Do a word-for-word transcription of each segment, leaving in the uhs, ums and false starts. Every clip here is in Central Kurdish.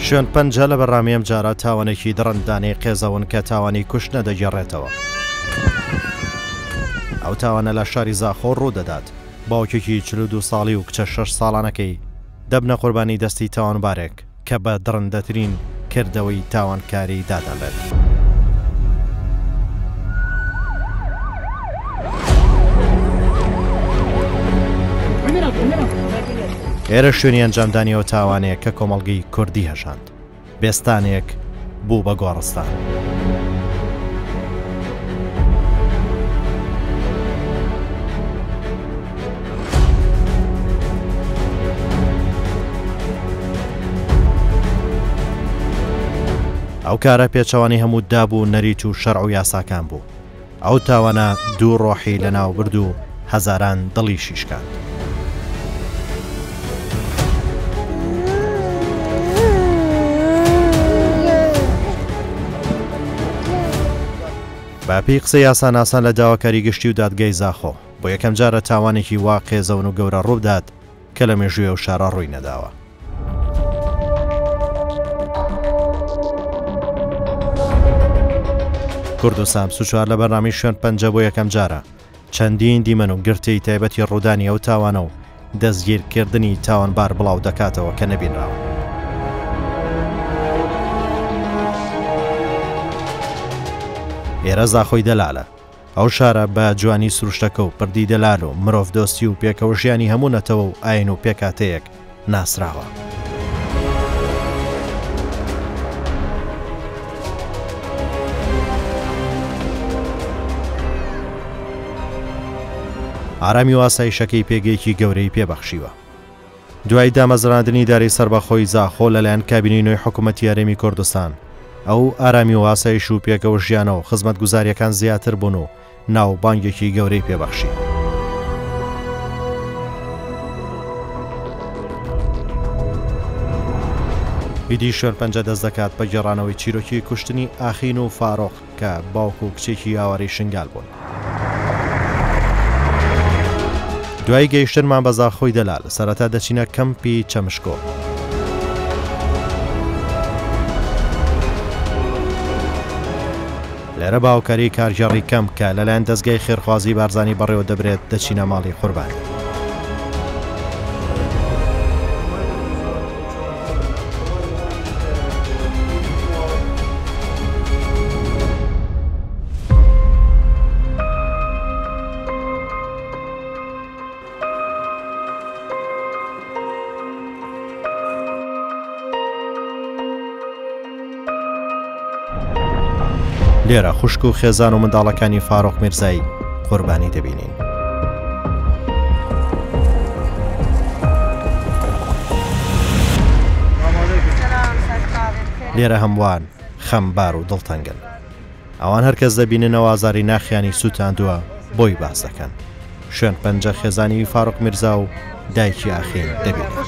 شوێن پەنجە لە بەڕامیم جارە تاوانێکی دڕندانەی قێزەون کە تاوانی کوشت نەدەگێڕێتەوە. ئەو تاوانە لە شاری زاخۆ ڕوو دەدات. باوکێکی چل و دوو ساڵی و کچە شەش ساڵانەکەی دەبنە قوربانی دەستی تاوانبارێک کە بە دڕندەترین کردەوەی تاوانکاری دادەنرێت. ئێرە شوێنی ئەنجامدانیەوە تاوانەیە کە کۆمەڵگەی کوردی هەژاند. بێستانێک بوو بە گۆڕستان. ئەو کارە پێچەوانی هەموو دابوو نەریت و شەرع و یاساکان بوو. ئەو تاوانە دوو ڕۆحی لە ناو برد و هەزاران دڵی شیشکاند. باپی قسە یاسان ئاسان لە داواکاری گشتی و دادگای زاخۆ بۆ یەکەم جارە تاوانێکی وا قێزەون و گەورە ڕوودات کە لە مێژوویە و شارە ڕووی نەداوە. کورد و سام سوچوار لە بەرنامی شوێن پەنجە بۆ یەکەم جارە چەندین دیمەن و گرتی تایبەتی ڕوودانی ئەو تاوانە و دەستگیرکردنی تاوانبار بڵاو دەکاتەوە کە نەبینراوە. ئێرە زاخۆی دەلالە. ئەو شارە بە جوانی سروشتەکە و پردی دەلال و مرۆڤ دۆستی و پێکەوە ژیانی هەموو نەتەوە و ئاین و پێکاتەیەک ناسراوە. ئارامی و ئاسایشەکەی پێگەیەکی گەورەی پێبەخشیوە. دوای دامەزراندنی داری سەربەخۆی زاخۆ لەلایەن کابینەی نوێی حکوومەتی یارێمی کوردستان، ئەو ئارامی و ئاسایش و پێکەوە ژیانەوە خزمەت گوزاریەکان زیاتر بوون و ناو بانگێکی گەورەی پێبەخشی. ئیدی شوێن پەنجە دەست دەکات بە گێڕانەوەی چیرۆکی کوشتنی ئاخین و فارۆق کە باوک و کچێکی یاوەڕی شنگال بوون. دوای گەیشتنمان بە زاخۆی دەلال سەرەتا دەچینە کەمپی چەمشکۆ. لێرە باوکاری کارژێڕی کەم کە لەلایەن دەستگای خێرخوازی بارزانی بەڕێوە دەبرێت دەچینە ماڵی قوربانی. لێرە خوشک و خێزان و منداڵەکانی فارۆق میرزایی قوربانی دەبینین. لێرە هەمووان خەمبار و دڵتەنگن. ئەوان هەرکەس دەبیننەوە ئازاری ناخیانی سووتاندووە بۆی باس دەکەن. شوێن پەنجە خێزانی فارۆق میرزا و دایکی ئاخین دەبینێت.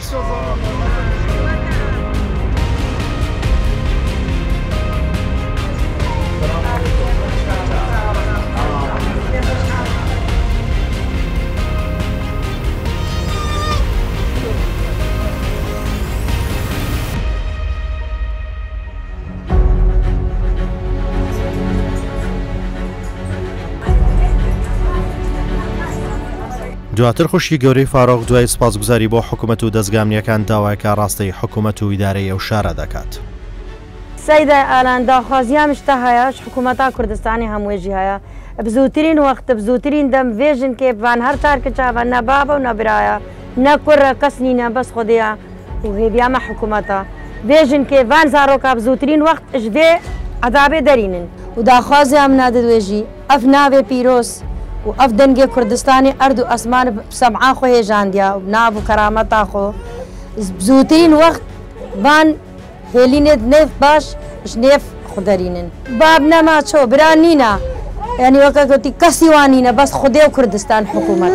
دواتر خوشی گەورەی فارۆق دوای سپاسگوزاری بۆ حکوومەت و دەستگامنیەکان داوایکە ڕاستی حکوومەت و ئیدارەی ئەو شارە دەکات. سەیدا ئالان داخوازیام شتە هەیە حکوومەتا کوردستانی هەمووێژی هەیە بزووترین وەختە بزووترین دەم vێژن کێبوان هەر تارکە چاوە نەبابە و نەبرایە نەکوڕە کەس نینە بەس خودەیە و هێبیامە حکوومەتە vێژن کێوان زارۆکە بزووترین وەخت ژێ عەدابێ دەرینن و داخوازیام نادەدوێژی ئەف ناوێ پیرۆز و ئەف دەنگێ کوردستانی ئەرد و ئەسمان سەمعا خۆ هێژاندیا و ناو و کەرامەتا خۆ بزووترین وەخت بان هێلینێت نێف باش ژنێف خودەرینن باب نەما چۆ بران نینە یعنی وەکە گوتی کەسی وانینە بەس خودێ و کوردستان حکوومەت.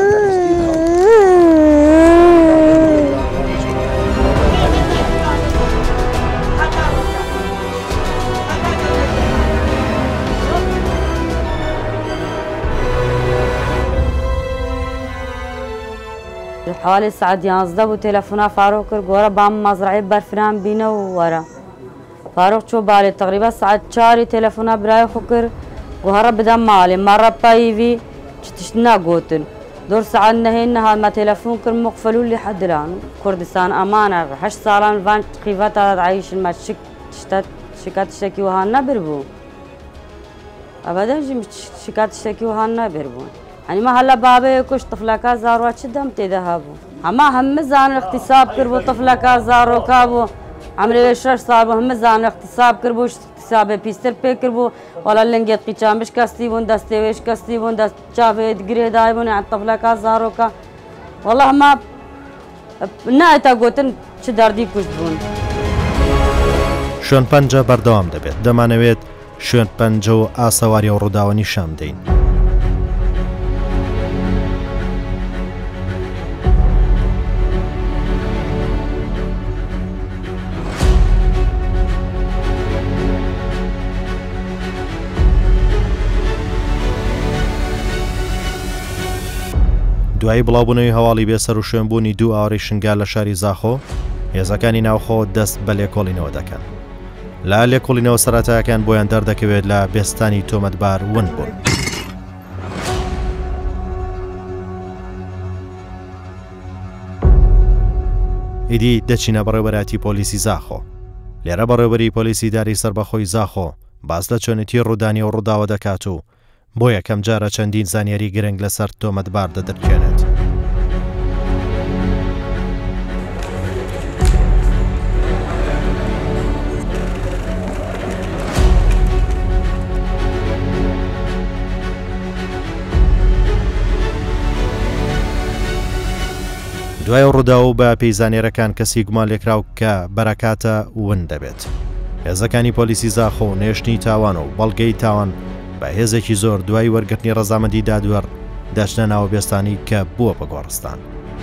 حوالی سعد یانزدە بوو تەلەفۆنا فارۆ کرد گۆرە بام مەزرعی بەرفران بینە و وەرە فاروق شو بالي تقريبا ساعة شاري تلفونه براي خكر وهرب بدم مالي مرة بايفي تشتنا قوتن دور ساعة نهينا ما تلفون كرم مقفلوا لي حد الآن كردستان أمانة حش صالان فان خيفات عايش ما شك شتات شكات شكي وهانا بربو أبدا جي شكات شكي وهانا بربو يعني ما هلا بابا يكوش طفلة زارو شدهم تذهبوا أما هم زان اغتصاب كربو طفلة زارو كابو عمري بشرش صابو هم زان اغتصاب كربو اغتصاب بيستر بي كربو ولا لنجت قيشام بش كاستي بون دستي ويش كاستي بون دست شافيت قري دايبون عن طفلة زارو كا والله ما نايتا قوتن شداردي كوشبون شوێن پەنجە بەردەوام دەبێت دەمانەوێت شوێن پەنجە و ئاسەواری و ڕووداوە نیشان بدەین. دوایی بڵاوبوونەوەی هەواڵی بێسەر و شوێنبوونی دوو ئاوەڕی شنگال لە شاری زاخۆ هێزەکانی ناوخۆ دەست بە لێکۆڵینەوە دەکەن. لا لێکۆڵینەوە سەرەتایەکان بۆیان دەردەکەوێت لە بێستانی تۆمەتبار ون بوون. ئیدی دەچینە بەڕێوەبەراتی پۆلیسی زاخۆ. لێرە بەڕێوەبەری پۆلیسی داری سربەخۆی زاخۆ باس لە چۆنێتی ڕوودانی و ڕووداوە دەکات و بۆ یەکەم جارە چەندین زانیاری گرنگ لەسەر تۆمەتبار دەدرکێنێت. دوای ڕووداو بە پەیزانێرەکان کەسی گومان لێکراو کە بەرەکاتە ون دەبێت. هێزەکانی پۆلیسی زاخۆ و نێشتنی تاوان و بەڵگەی تاوان بە هێزێکی زۆر دوای وەرگرتنی ڕەزامەندی دادوەر دەچنە ناو بێستانی کە بووە بە گۆڕستان.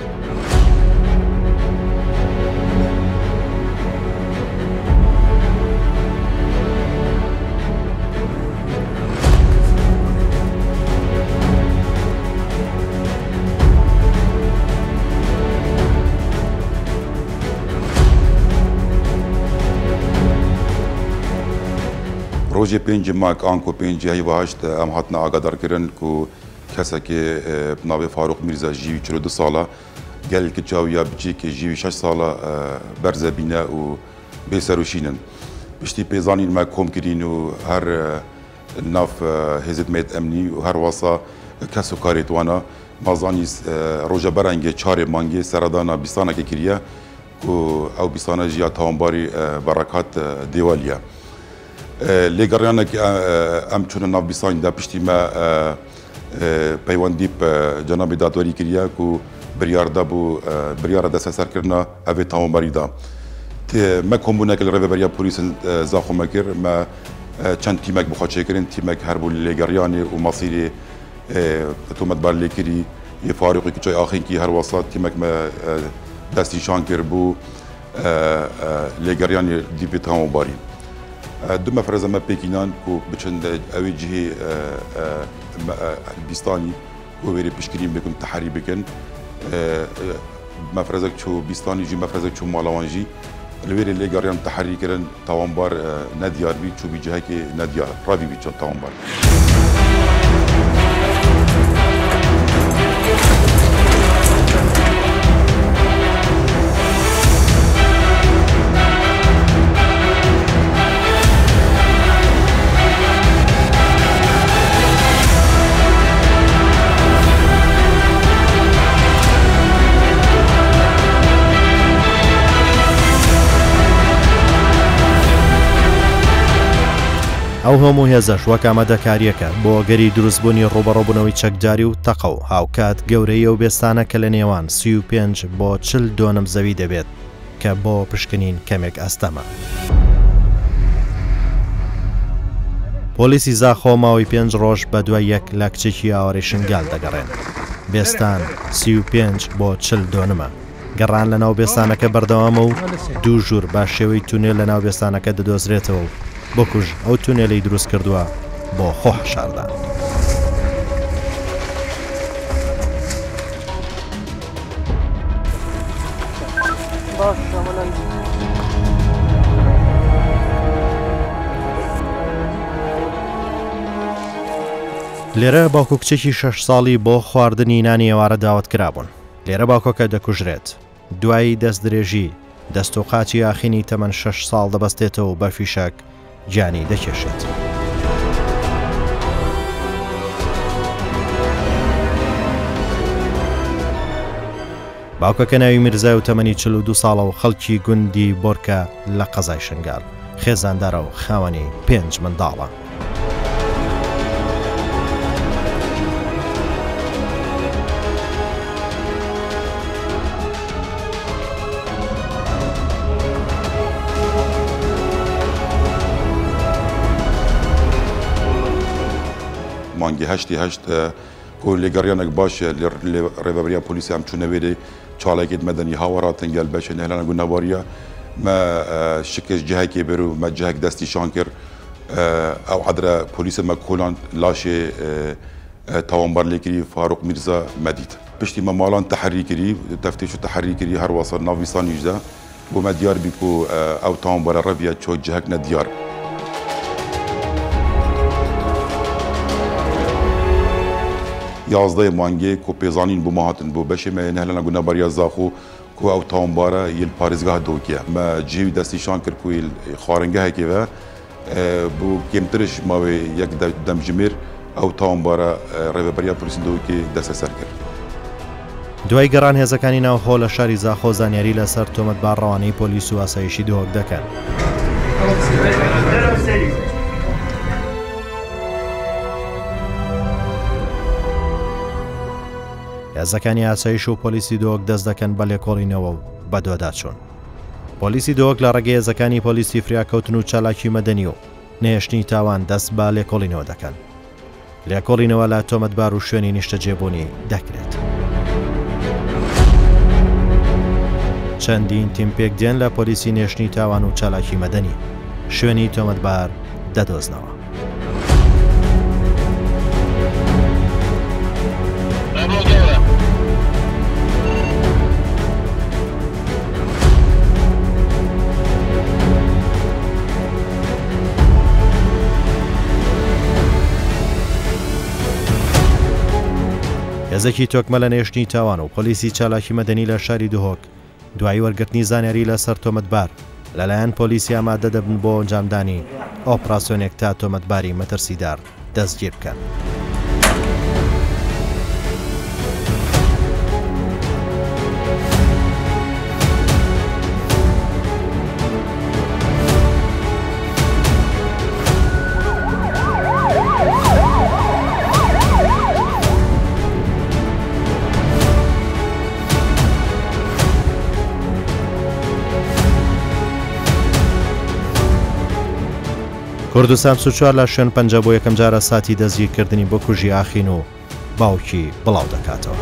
روجی پنج ماک آنکو پنج هی واهشت ام هاتنا آگادار کردن کو کسی که ناو فاروق میرزا جیوی چلو دو ساله گل که چاویا بچی که جیوی شش ساله برزه بینه و بیسروشینن بشتی پیزانین ما کم کردین و هر ناف حزب میت امنی و هر واسه کسو کاریت وانا مازانیس روجا برنگ چهار مانگی سردانا بیستانه که کریه کو او بیستانه جیا تاونباری برکات دیوالیه لێگەڕیانە ئەم چونە ناوبیستانیدا پشتی مە پەیوەندی جەنابی دادوەری کردیە و بریاردا بوو بریارە دەسە سەرکردنا ئەvê تاوانباریدا مە کۆمبوونێک لە ڕێبەریا پۆلیسن زاخۆمە کرد مە چەند تیمێک بخواچێکردن تیمێک هەربوو لێگەڕیانێ و ماسیری تۆمەتبار لێکردی یە فاروقی کچای ئاخینکی هەروەسا تیمێک مە دەستیشان کرد بوو لێگەڕیانی دیپی تاوانباری دو مفرزه ما پیکینان کو بچند اوی جهه بیستانی کو بری پشکرین بکن تحری بکن مفرزه چو بیستانی جی مفرزه چو مالوانجی لویری لگاریان تحری کردن تاوانبار ندیار بی چو بی جهه که ندیار راوی بی چون تاوانبار ئەو هەموو هێزەش وەک ئامادەکاریەکە بۆ گەری دروستبوونی ڕوبەڕۆبوونەوەی چەکداری و تەقە و هاوکات گەورەی ئەو بێستانە کە لە نێوان سی و پێنج بۆ چل دۆنم زەوی دەبێت کە بۆ پشکنین کەمێک ئەستەمە. پۆلیسی زاخۆ ماوەی پێنج ڕۆژ بە دوای یەک لە کچێکی ئاوەڕی شنگال دەگەڕێن. بێستان سی و پێنج بۆ چل دۆنمە. گەڕان لە ناو بێستانەکە بەردەوامە و دوو ژوور با شێوەی تونێل لە ناو بێستانەکە دەدۆزرێتەوە و بۆکوژ ئەو تونێلەی دروست کردووە بۆ خۆ حشاردان. لێرە باوکو کچێکی شەش ساڵی بۆ خواردنی نانی ئێوارە داوت کرابوون. لێرە باوکەکە دەکوژرێت. دوایی دەست درێژی دەست و قاچی ئاخینی تەمەن شەش ساڵ دەبەستێتەوە و بە فیشەک گیانی دەکێشێت. باوکەکە ناوی میرزای و تەمەنی چل و دو ساڵە و خەڵکی گوندی بۆرکە لە قەزای شنگال خێزاندارە و خاوەنی پێنج منداڵە. مانگی هشتی هشت کو لێگەڕیانێک باشە لە ڕێبەریا پلیسی ئەم چوونە وێرێ چاڵێکێت مەدەنی هاوەڕاتن گەل بەشە نێلانە گونەباریە مە شکش جهەکێ بەر و مە جهەک دەستی شان کرد ئەو عەدرە پلیسە مە کۆلان لاشێ تاوانبار لێکری فاروق میرزا مەدید پشتی مە ماڵان تەحەری کردی تەفتیش و تەحەری کردی هەر وەسەر ناویسانیشدا بۆ مە دیار بی و ئەو تاوانبارە ڕەڤە چۆ جهەک نە دیار. یازدە مانگê ku pêzanîn bû me hatin bû beşê me nehelena gunebariya zaxo ku ew tawambare yê parêzgeha dokiye me cêwî destî şan kir ku xwaringehekê ve bû kêmtiriş mavê yek demjimêr ew tawambare rêveberiya polîsên dokê desteser kir. دوای گەڕان هێزەکانی ناوخۆ لە شاری زاخۆ زانیاری لەسەر تۆمەتبار ڕەوانەی پۆلیس و ئاسایشی دۆک دەکەن. هێزەکانی ئاسایش و پۆلیسی دۆک دەست دەکەن بە لێکۆڵینەوە و بە دۆداچوون. پۆلیسی دۆک لە ڕێگەی هێزەکانی پۆلیسی فریاکەوتن و چالاکی مەدەنی و نێشتنی تاوان دەست بە لێکۆڵینەوە دەکەن. لێکۆڵینەوە لە تۆمەتبار و شوێنی نیشتەجێبوونی دەکرێت. چەندین تیم پێک دێن لە پۆلیسی نێشتنی تاوان و چالاکی مەدەنی شوێنی تۆمەتبار دەدۆزنەوە. هێزێکی تۆکمە لە نێشتنی تاوان و پۆلیسی چالاکی مەدەنی لە شاری دهۆک دوای وەرگرتنی زانیاری لەسەر تۆمەتبار لەلایەن پۆلیسی ئامادە دەبن بۆ ئەنجامدانی ئۆپراسیۆنێک تا تۆمەتباری مەترسیدار دەستگیر بکەن. کوردستان سوچوار لە شوێن پەنجە بۆ یەکەم جارە ساتی دەستگیرکردنی بۆ کوژی ئاخین و باوکی بڵاو دەکاتەوە.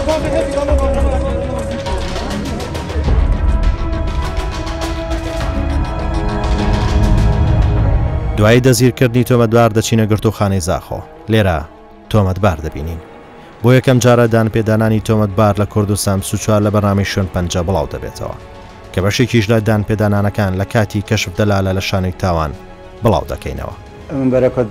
دوای دەزیرکردنی تۆمەتبار دەچینە گرتوخانەی زاخۆ. لێرە تۆمەتبار دەبینین. بۆ یەکەم جارە دانپێدانانی تۆمەتبار لە کوردستان سوچوار لە بەرنامەی شوێن پەنجە بڵاو دەبێتەوە کە بەشێکیش لە دانپێدانانەکان لە کاتی کەشف دەلالە لە شانۆی تاوان بڵاو دەکەینەوە. من بەرەکەت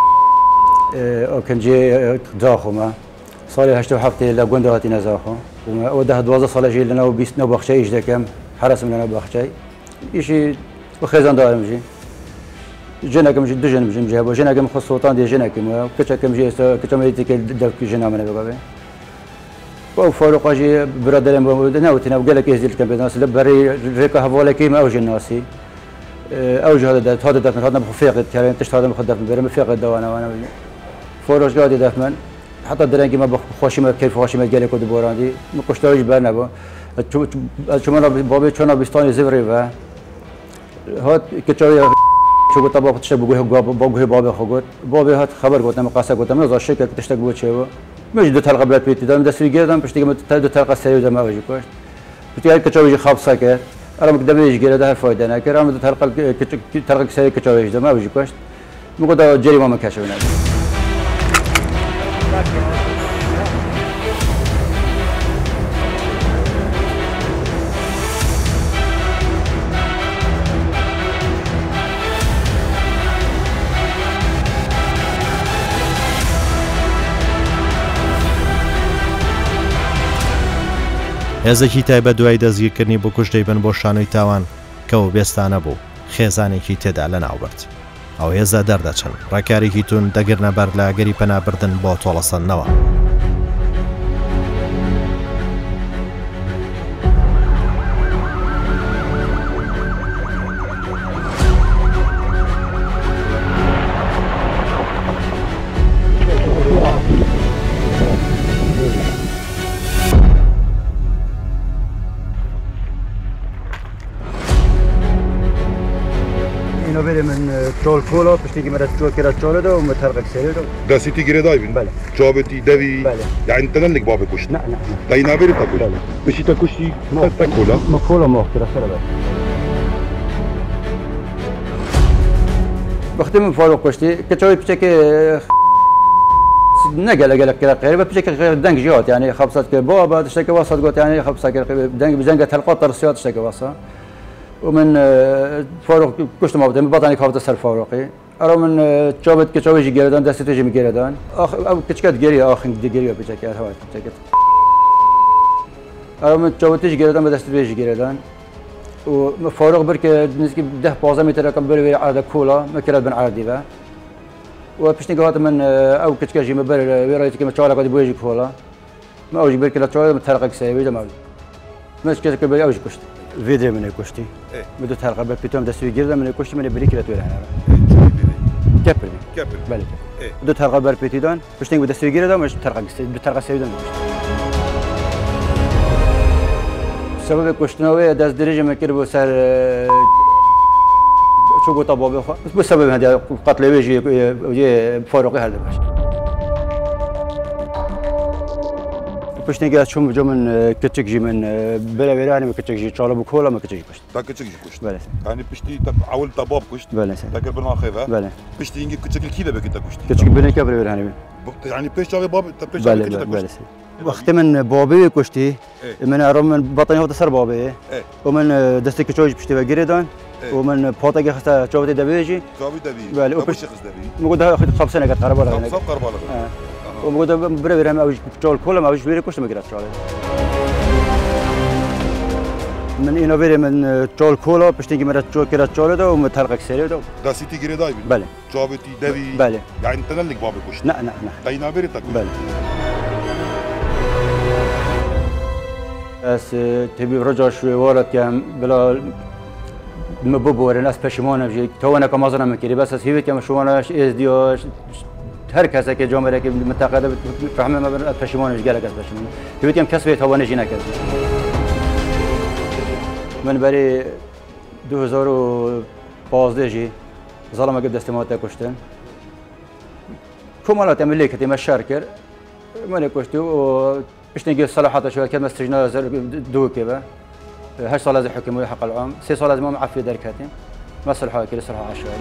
ئۆکنجێ زاخۆمە ساڵی هەشتا و هەفتێ لە گوندەهاتی نەزاخۆ ئەوە دە دوازدە ساڵەژی لەناو بیستنەوە بەخچەی ئیش دەکەم هەرسم لەناو بەخچەی ئیشی بە خێزاندارم ژی ژنەکەم دو ژنم ژم جێ بۆ ژنەکەم خۆ سڵتان دێ ژنەکەم کچەکەم ژێ ئێستا کچەمەی تێکە دەوکی ژنا منە بەبێ بۆ فۆرۆقاژی برادەرم بۆ نەوتینە گەلێک ئێزیلکەم بێناسی لە بەری ڕێکە هەواڵەکەیم ئەو ژناسی ئەو ژادە دەت هاتە دەفن هاتنە بۆ فێقت کارێن تشت هاتم خۆ دەفن بێرم فێقت دەوانەوانە فۆرۆژگادی دەفمن حتا درەنگی مە بە خۆشیمە کەیف خۆشیمە گەلێک و دوبۆڕاندی من کوشتەوەیش بەر نەبوو چۆمە بۆبێ چۆنە بیستانی زیڕێ بە هات کچەوەی شو طبعا تشتغل بقوله بقوله بابي خقول بابي هات خبر قلت أنا قاسة قلت أنا زار شركة تشتغل بقول شيء مش دو تلقى بلاد بيتي دام دستري جيران بس تيجي دو تلقى سريع زي ما وجه كويس بتيجي كتشوي يجي خاب ساكت أنا مقدم يجي جيران ده الفايدة أنا كرام دو تلقى تلقى سريع كتشوي زي ما وجه كويس مقدر جري ما مكاشفنا هێزێکی تایبەت دوای دەستگیرکردنی بۆ کوژ دەیبن بۆ شانۆی تاوان کەەوە بێستانە بوو خێزانێکی تێدا لە ناوبرد ئەو هێزە دەردەچن ڕێکارێکی تون دەگرنە بەر لە گەری پەنابردن بۆ تۆڵەسەندنەوە. من تول كولا بشتيجي مرة تول كده تول ده ومترقق سرير ده سيتي جري دايفين بله جابتي دبي بله يعني انت لك بابا كشت نعم نعم تاينا بيري تاكل بله مشي تاكوشي تاكولا ما كولا ما كده سرير بختم فاروق كشتي كتشوي بشكل نقل قال لك كده قريبه بشكل غير دنج جوت يعني خبصت كبابا تشتكي وسط قلت يعني خبصه دنج بزنقه القطر ترسيات تشتكي وسط ومن فاروق كشت ما بدي بطني كافت سر فاروقي أرى من جابت كشوي جي جيردان دستي تجي مجيردان أخ أو كشكات جري آخر دي جري بيجاكي هواي بيجاكي أرى من جابت تجي جيردان بدستي تجي جيردان وفاروق برك نسكي ده بازا متر كم بري عادة كولا ما كرت بن عادي بقى وبشني قهات من أو كشكات جي مبر ورايتك ما تشارك قد بيجي كولا ما أوجي برك لا تشارك مترقق سيبي ده ما مش كذا كبر أوجي كشت فيديو من الكشتي بدو تحرق بل بيتوم دستوي جرده من الكشتي من بريك لا تقول هنا كابل كابل بله بدو تحرق بل بيتيدان بشتين بدستوي جرده مش تحرق بدو تحرق سيدان سبب كشتناوي دست درجة ما كربو سر شو قلت بابي خو بس بسبب هذا قتل ويجي ويجي فاروقي هذا باش پشتی که چون جو من کچک جی من بله بله یعنی کچک جی چاله بکولا ما کچک کشت. تا کچک جی کشت. بله. یعنی پشتی تا اول تباب کشت. بله. تا که برنا خیفه. بله. پشتی اینگه کچک کی ده بکی تا کشت. کچک بله که بله یعنی. یعنی پشت جای باب تا پشت بله بله بله. وقتی من بابی کشتی من ارم من بطنی هات سر بابی و من دستی کچوج پشتی و گریدان و من پاتا که خسته چاوتی دبیجی. چاوی دبی. بله. و پشت خس دبی. مقدار خد خمسة نقط قربا لها. خمسة قربا لها. ومقدار برا برا هم أوج چال كولا ما أوج برا كوش ما قرأت چاله. من اینا بریم من چال کولا پشتی که مرا چال کرد چاله دا و مترقق سری دا. دستی گیری دایی بله. چابتی دوی. بله. یعنی تنلک باب کشت. نه نه نه. تا اینا بری تکون. بله. از تبی رجع شوی وارد کم بلا مببورن از پشیمانم جی تو انا کمازنم میکردی بس از هیوی کم شوانش از دیاش هر کسی که جامعه که متقاعد فهمه ما بر پشیمانش گله کس پشیمان هیوی کم کسب توانه جی نکرد من برای دو هزار و پانزده جی ظلمه که دستمات کشتن کمالات عملی که تیم شهر کرد من کشتی و اشتنقي صلاحات شو كم استجنا دو كذا هشت سال از حكومة حق العام سه سال از ما معفي دركاتين ما صلحوا كده صلحوا عشوائي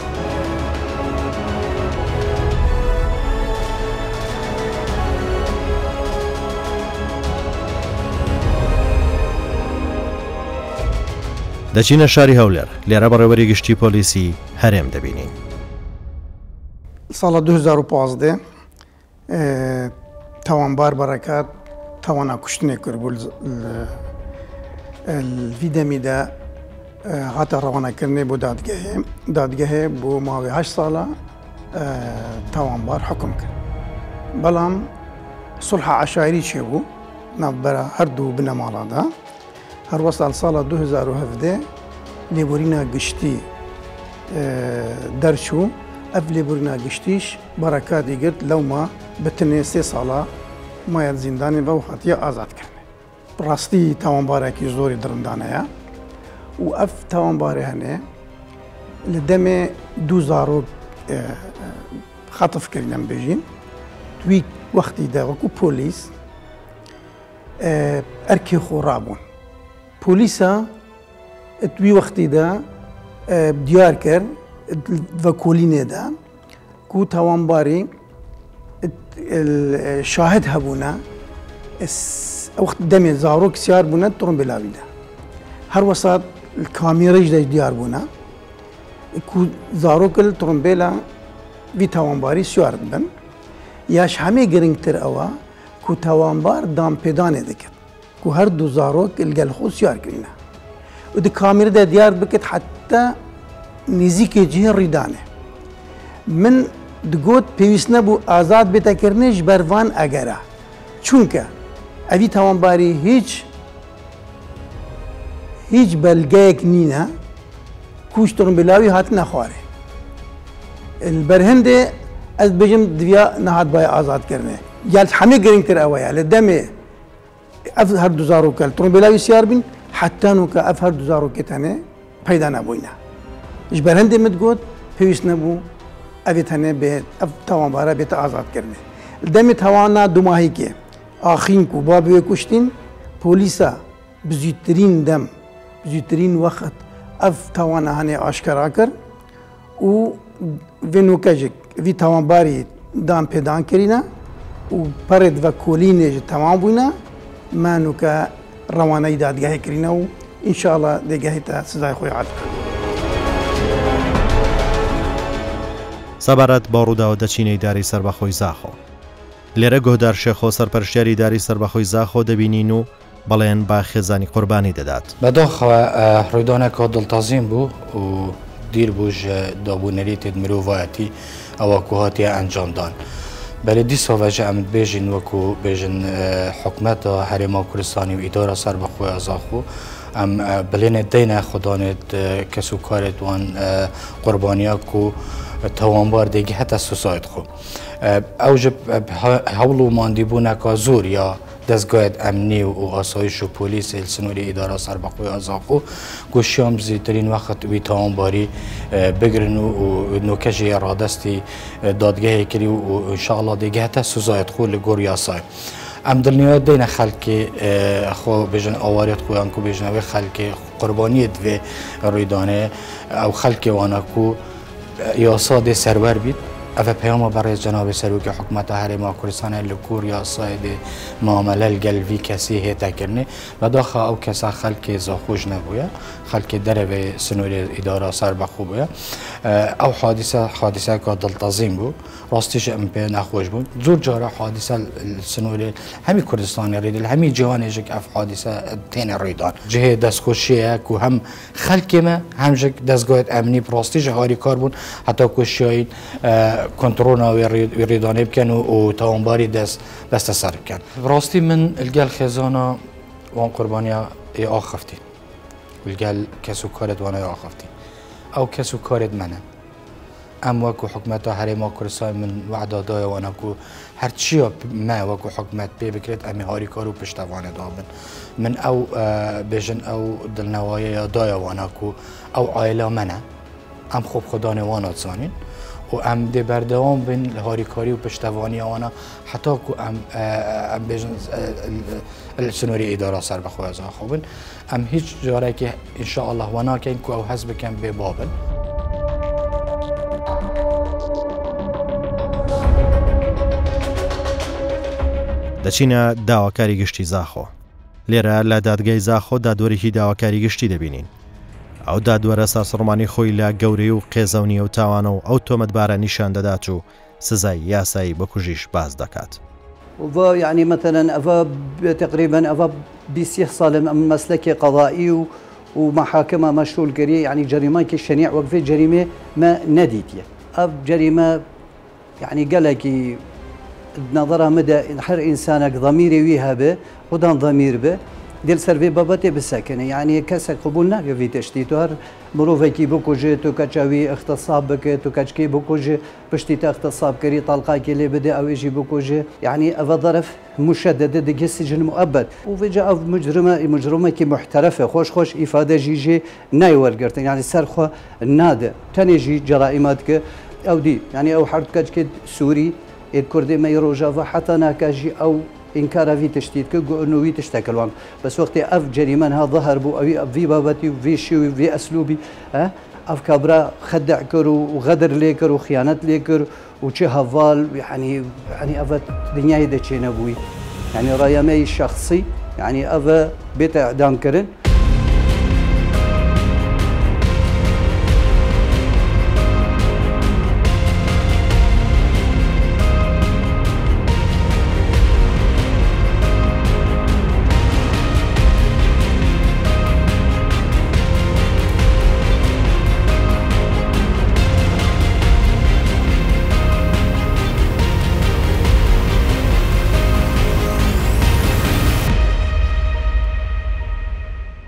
دەچینە شاری هەولێر لێرە بەڕێوەری گشتی پۆلیسی هەرێم دەبینین. ساڵە دو هزار و پانزدە تاوانبار بەڕێکات تاوانا کوشتنێک کرد بوو ڤیدەمیدا هاتە ڕەوانەکردنێ بۆ دادگەهێ دادگەهێ بۆ ماوەی هەشت ساڵە تاوانبار حکم کرد. بەڵام سولحە عەشایری چێ بوو ناوبەرە هەردوو بنەماڵادا هەروەسال ساڵە دو هزار و هەڤدە لێبوورینە گشتی دەرچوو ئەف لێبوورینە گشتیش بەڕێکاتی گرت لەوما بتنێ سێ ساڵە مایە زیندانی بە و هاتیە ئازادکردن. ڕاستی تاوانبارێکی زۆری درندانەیە و ئەف تاوانبارێ هەنێ لە دەمێ دوو زارۆک خەتفکردن بێژین دوی وەختیدا وەکو پۆلیس ئەرکێ خۆڕابوون. پۆلیسە دوی وەختیدا دیار کرد بە کۆلینێدا کو تاوانباری شاهد هەبوونە وەخت دەمێ زارۆک سیار بوونە تڕۆمبیلاویدا هەروەسا کامیرەش دەش دیار بوونە کو زارۆکل تڕۆمبیلە وی تاوانباری سوار بن یاش هەمێ گرنگتر ئەوە کو تاوانبار دامپێدانێ دەکرد کو هەردوو زارۆک لەگەل خۆ سیار کردینە و دی کامیرەدا دیار بکرد حتا نزیکێ جێ ڕیدانێ من دگوت پێویست نەبوو ئازاد بێتەکردنیش بەروان ئەگەرە چونکە ئەوی تاوانباری هیچ هیچ بەلگەیەک نینە کوش تڕۆمبیلاوی هاتنە خوارێ بەرهەندێ ئەس بێژم دویا نەهات باە ئازادکردنێ یال هەمێ گرنگتر ئەوەیە لە دەمێ ئەف هەردوو زارۆکە تڕۆمبیلاوی سیار بین حتا نوکە ئەف هەردوو زارۆکێتەنێ پەیدا نەبووینە هیچ بەرهەندێ مت گوت پێویست نەبوو ئەوێت هەنێ بێت ئەف تاوانبارە بێتە ئازادکردنێ دەمێت هەوانا دوماهیکێ ئاخین و با بوێ کوشتین پۆلیسە بزووترین دەم بزووترین وەخت ئەف تاوانە هەنێ ئاشکرا کرد و vênokejek vî tawanbarî dan pêdan kirîne û perê dive kolînê ji temam bûne me nûke rewaneyî dadgehê kirîne û înşallah dêgehê te sizayê xwe hat kirin. سەبارەت بە ڕووداوە دەچینەی داری سەربەخۆی زاخۆ لێرە گۆدار شێخۆ سەرپەرشتیاری داری سەربەخۆی زاخۆ دەبینین و بەڵێن با خێزانی قوربانی دەدات. بەداخەوە ڕووداوێکە دڵتەزیم بوو و دیر بووژ دابوونەریتێت مرۆڤایەتی ئەوە کو هاتیە ئەنجامدان. بەلێ دیسۆڤەژە ئەمت بێژین وەکو بێژن حکومەتە هەرێما کوردستانی و ئیدارە سەربەخۆی زاخۆ ئەم بلێنێت دەینە خوددانێت کەس و کارێت وان قوربانیە و تاوانبار دێگی هەتە سوسایت خۆ. ئەو هەوڵ و ماندیبوونەکە زۆر یا دەستگایت ئەمنی و ئاسایش و پۆلیس سنووری ئیدارە سەربەخۆی ئازاخۆ گۆشیان بزیترین وەخت وی تاوانباری بگرن و نۆکەژی ڕادەستی دادگەهێ کردی و ئینشاءڵڵا دێگە هەتە سوزایەت خۆ لە گۆڕ یاسای. ئەم دڵنیایە دێنە خەڵکی خۆ بێژن ئاوارێت خۆیان کو بێژنەوەی خەڵکی قوربانیت vê ڕوویدانەیە ئەو خەڵکی وانە کو یاسا دێ سەروەر بیت ئەvە پەیامە بەڕێز جەنابی سەرۆکی حکوومەتە هەرێما کوردستانە لە کور یاسای دێ مامەلە گەلڤی کەسی هێتەکردنی بەداخە ئەو کەسا خەڵکی زاخۆش نەبووە خەڵکی دەرەوێ سنووری ئیدارە سەربەخۆ بووە ئەو حادیسە حادیسەکە دڵتەزیم بوو ڕاستیش ئەم پێ نەخۆش بوو زۆر جارە حادیسە سنووری هەمی کوردستانی ڕێدل هەمی جیهانێژێک ئەف حادیسە تێنە ڕێدان جهێ دەستخۆشیەیە و هەم خەڵکێمە هەمژێک دەستگایت ئەمنی ڕاستیش هاری کار بوون هەتا کوشیایی کۆنتڕۆناوی ڕێدانێ بکەن و تاوانباری دەست دەستە سەر بکەن. ڕاستی من لەگەل خێزانە وان قوربانیە ئاخەفتی لەگەل کەس و کارێت وانای ئاخەفتی ئەو کەس و کارێت منە ئەم وەکو حکوومەتە هەرێما کوردستان من وعدادایەوانە و هەرچیە مە وەکو حکوومەت پێ بکرێت ئەمی هاری کار و پشتەوانێدا بن من ئەو بێژن ئەو دڵنەوایە دایەوانە و ئەو ئایلا منە ئەم خۆب خۆدانێوانە زانین و و ام دی بردوام بین لهاری کاری و پشتوانی آنها حتی که ام ام بیشن السنوری اداره سر بخواه از خوبن ام هیچ جاره که ان شاء الله ونا کن که او حزب کن به بابن دەچینە داواکاری گشتی زاخۆ. لێرە لە دادگای زاخۆ دادوەرێکی داواکاری گشتی دەبینین. ئەو دادوەرە ساسڕمانی خۆی لە گەورەی و قێزەونی و تاوانە و ئەو تۆمەتبارە نیشان دەدات و سزای یاسایی بە کوژیش باز دەکات. و يعني مثلا أفا تقريبا أفا بيسيح صالم من مسلك قضائي ومحاكمة مشغول قري يعني جريمة كالشنيع وقفة جريمة ما نديتية أف جريمة يعني قالك نظرها مدى هر إنسانك ضميري ويها به ودان ضمير به دل سرفي بابتي بسكنه يعني كسك قبولنا في تشتيت هر مروفه كي بوكوجي تو كاتشاوي اختصاب بك تو كاتشكي بوكوجي بشتيت اختصاب كري طلقه كي اللي بدا او يجي بوكوجي يعني افا ظرف مشدده دق السجن مؤبد وفي جاء مجرمه مجرمه كي محترفه خوش خوش افاده جيجي نايور قرتن يعني سرخه الناده تنجي جرائماتك او دي يعني او حرد كاتشكي سوري الكردي ما يروجا حتى ناكاجي او إنكار في تشتيت كجو إنه في تشتكلون بس وقت أف جريمان ها ظهر بو أو في بابتي وفي شيء وفي أسلوبي ها أف كبرى خدع كرو وغدر ليكر وخيانة ليكر وشي هفال يعني يعني أف دنيا هيدا شيء نبوي يعني رأيي الشخصي يعني أف بيت إعدام كرن